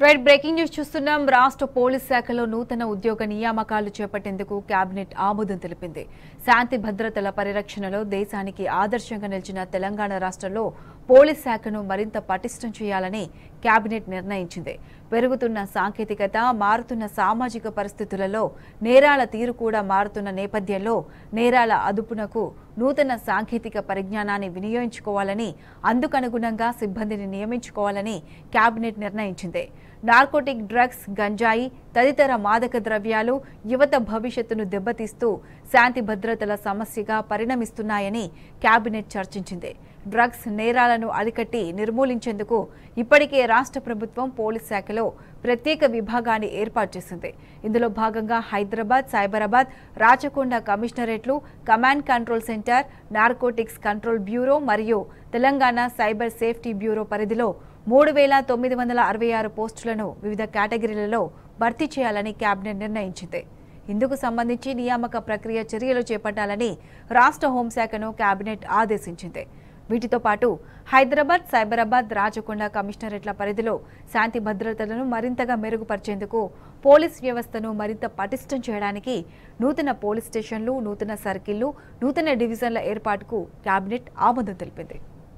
Right breaking news చూస్తున్నాం. రాష్ట్ర police శాఖలో నూతన ఉద్యోగ నియామకాలు చేపట్టేందుకు కేబినెట్ ఆమోదం తెలిపింది. శాంతి భద్రతల పరిరక్షణలో దేశానికి ఆదర్శంగా నిలిచిన తెలంగాణ రాష్ట్రంలో పోలీస్ శాఖను మరింత పటిష్టం చేయాలని కేబినెట్ నిర్ణయించింది. పెరుగుతున్న సాంకేతికత, మారుతున్న సామాజిక పరిస్థితులలో నేరాల తీరు కూడా మారుతున్న నేపథ్యంలో నేరాల అదుపునకు నూతన సాంకేతిక పరిజ్ఞానాన్ని వినియోగించుకోవాలని, అందుకనుగుణంగా సిబ్బందిని నియమించుకోవాలని కేబినెట్ నిర్ణయించింది. నార్కోటిక్ డ్రగ్స్, గంజాయి తదితర మాదక ద్రవ్యాలు యువత భవిష్యత్తును దెబ్బతీస్తూ శాంతి భద్రతల సమస్యగా పరిణమిస్తున్నాయని కేబినెట్ చర్చించింది. డ్రగ్స్ నేరాలను అరికట్టి నిర్మూలించేందుకు ఇప్పటికే రాష్ట్ర ప్రభుత్వం పోలీస్ శాఖలో ప్రత్యేక విభాగాన్ని ఏర్పాటు చేసింది. ఇందులో భాగంగా హైదరాబాద్, సైబరాబాద్, రాచకొండ కమిషనరేట్లు, command control centre, narcotics control bureau మరియు తెలంగాణ సైబర్ సేఫ్టీ బ్యూరో పరిధిలో 3,966 పోస్టులను వివిధ కేటగిరీలలో భర్తీ చేయాలని కేబినెట్ నిర్ణయించింది. ఇందుకు సంబంధించి నియామక ప్రక్రియ చర్యలు చేపట్టాలని రాష్ట్ర హోంశాఖను కేబినెట్ ఆదేశించింది. వీటితో పాటు హైదరాబాద్, సైబరాబాద్, రాచకొండ కమిషనరేట్ల పరిధిలో శాంతి భద్రతలను మరింతగా మెరుగుపరిచేందుకు పోలీస్ వ్యవస్థను మరింత పటిష్టం చేయడానికి నూతన పోలీస్ స్టేషన్లు, నూతన సర్కిళ్లు, నూతన డివిజన్ల ఏర్పాటుకు కేబినెట్ ఆమోదం తెలిపింది.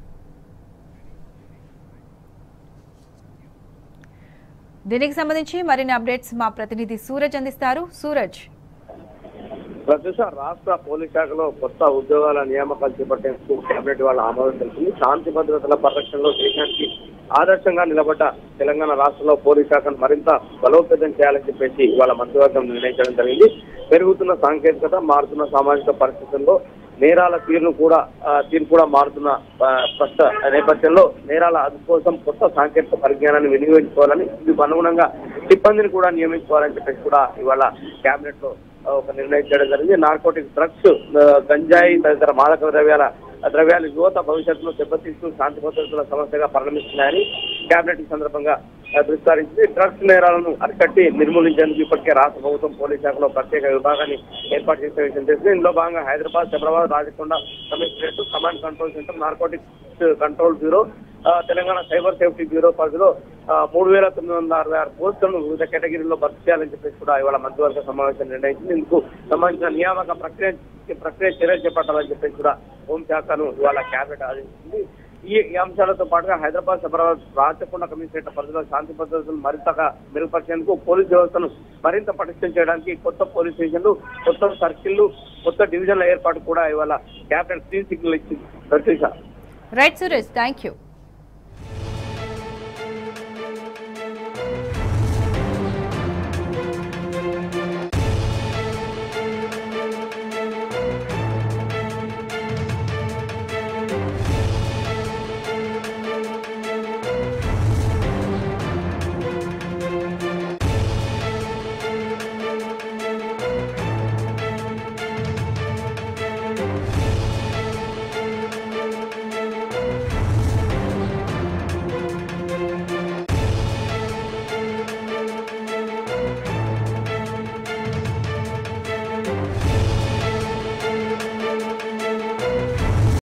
దీనికి సంబంధించి మరిన్ని అప్డేట్స్ మా ప్రతినిధి సూరజ్ అందిస్తారు. సూరజ్, ప్రత్యూష, రాష్ట్ర పోలీస్ శాఖలో కొత్త ఉద్యోగాల నియామకాలు చేపట్టేందుకు కేబినెట్ వాళ్ళ ఆమోదం తెలిసింది. శాంతి భద్రతల పరిరక్షణలో దేశానికి ఆదర్శంగా నిలబడ్డ తెలంగాణ రాష్ట్రంలో పోలీస్ శాఖను మరింత బలోపేతం చేయాలని చెప్పేసి ఇవాళ మంత్రివర్గం నిర్ణయించడం జరిగింది. పెరుగుతున్న సాంకేతికత, మారుతున్న సామాజిక పరిస్థితుల్లో నేరాల తీరు కూడా మారుతున్న ప్రస్తుత నేపథ్యంలో నేరాల అదుపు కోసం కొత్త సాంకేతిక పరిజ్ఞానాన్ని వినియోగించుకోవాలని, ఇందుకు అనుగుణంగా సిబ్బందిని కూడా నియమించుకోవాలని చెప్పేసి కూడా ఇవాళ కేబినెట్ లో ఒక నిర్ణయం చేయడం జరిగింది. నార్కోటిక్ డ్రగ్స్, గంజాయి తదితర మాదక ద్రవ్యాలు యువత భవిష్యత్తులో దెబ్బతీస్తూ శాంతి భద్రతల సమస్యగా పరిణమిస్తున్నాయని కేబినెట్ ఈ సందర్భంగా విస్తరించింది. డ్రగ్స్ నేరాలను అరికట్టి నిర్మూలించేందుకు ఇప్పటికే రాష్ట్ర ప్రభుత్వం పోలీస్ శాఖలో ప్రత్యేక విభాగాన్ని ఏర్పాటు చేసే విషయం తెలిసింది. ఇందులో భాగంగా Hyderabad, Cyberabad, Rachakonda commissionerate, command control centre, narcotics control bureau, Telangana cyber safety bureau పరిధిలో 3,966 పోస్టులను వివిధ కేటగిరీల్లో భర్తీ చేయాలని చెప్పేసి కూడా ఇవాళ మంత్రివర్గ సమావేశం నిర్ణయించింది. ఇందుకు సంబంధించిన నియామక ప్రక్రియ చర్యలు చేపట్టాలని చెప్పేసి కూడా హోంశాఖను ఇవాళ కేబినెట్ ఆదేశించింది. ఈ అంశాలతో పాటుగా హైదరాబాద్, సైబరాబాద్, రాచకొండ కమిషనరేట్ పరిధిలో శాంతి భద్రతలు మరింతగా మెరుగుపరిచేందుకు పోలీస్ వ్యవస్థను మరింత పటిష్టం చేయడానికి కొత్త పోలీస్ స్టేషన్లు, కొత్త సర్కిళ్లు, కొత్త డివిజన్ల ఏర్పాటు కూడా ఇవాళ కేబినెట్ గ్రీన్ సిగ్నల్ ఇచ్చింది. Right Suresh, thank you.